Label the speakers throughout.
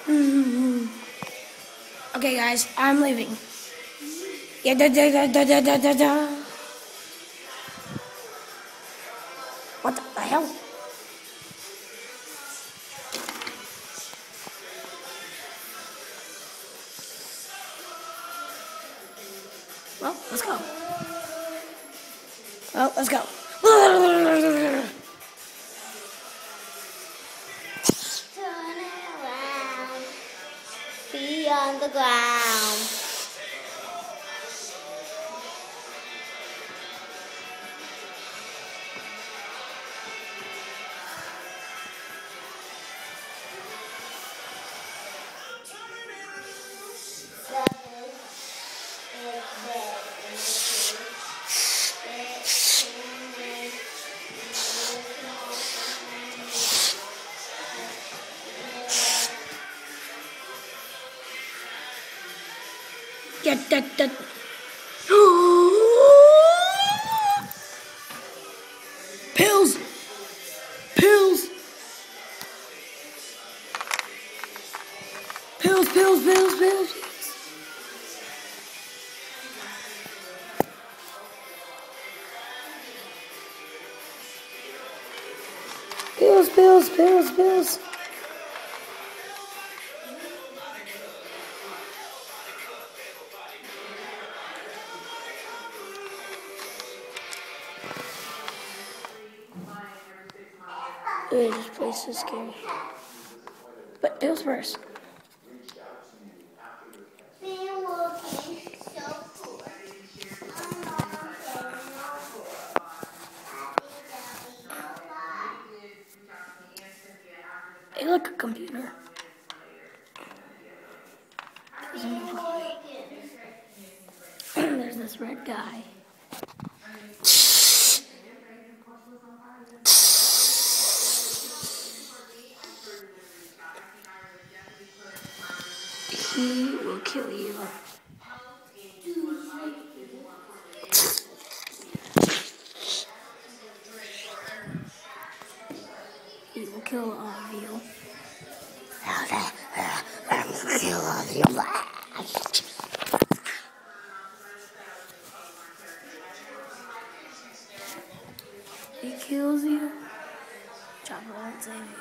Speaker 1: Okay, guys, I'm leaving. Yeah, da da da da da da da da. What the hell? Well, let's go. Well, let's go.
Speaker 2: Turn around, be on the ground.
Speaker 1: Get that. Pills. Pills. Pills. Pills. Pills. Pills. Pills. Pills. Pills. Pills. Ooh, this place is scary. But pills first.
Speaker 2: Been working so cool.
Speaker 1: Hey, look, a computer. There's this red guy. He will kill you. He will kill all of you. Kill all of you. He kills you. Chopper won't save you.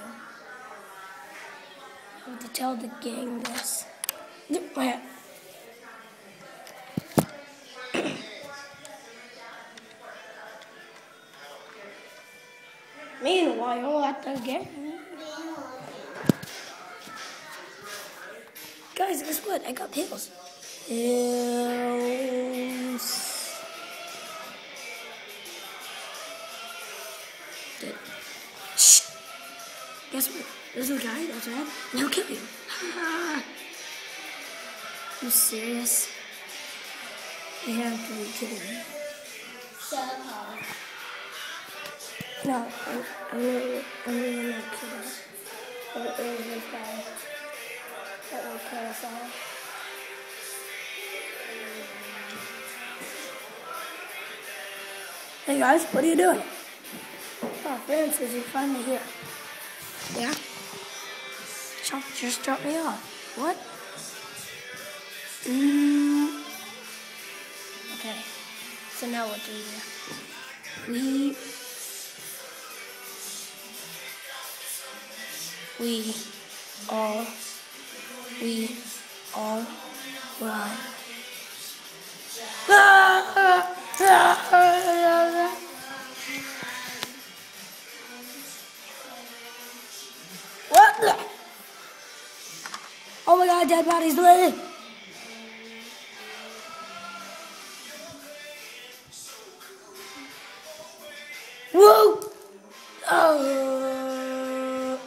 Speaker 1: I have to tell the gang this. Wait. Meanwhile, at the gang. Guys, guess what? I got pills. Pills. Good. Shh. Guess what? There's a guy that's red, and he'll kill you. You serious? You have to be kidding me. No, I'm really not kidding. There is this guy that will kill us all. Hey guys, what are you doing? Oh, Francis, you're finally here. Yeah? Chopper just dropped me off. What? Okay. So now what do we do? We all run. What the? Oh my God, dead bodies bleeding. Whoa! Oh.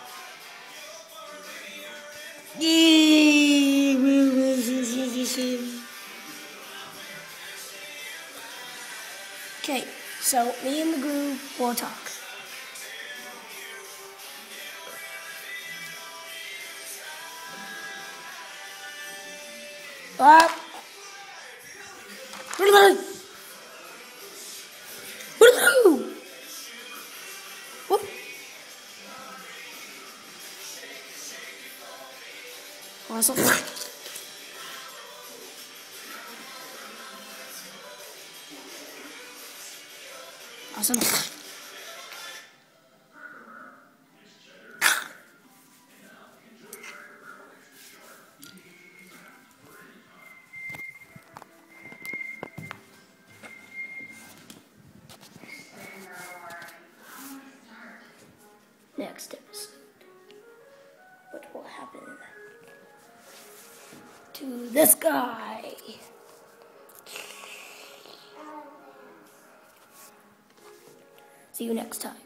Speaker 1: Okay, so me and the group will talk. What? Awesome. Awesome. Next episode. What will happen to this guy? See you next time.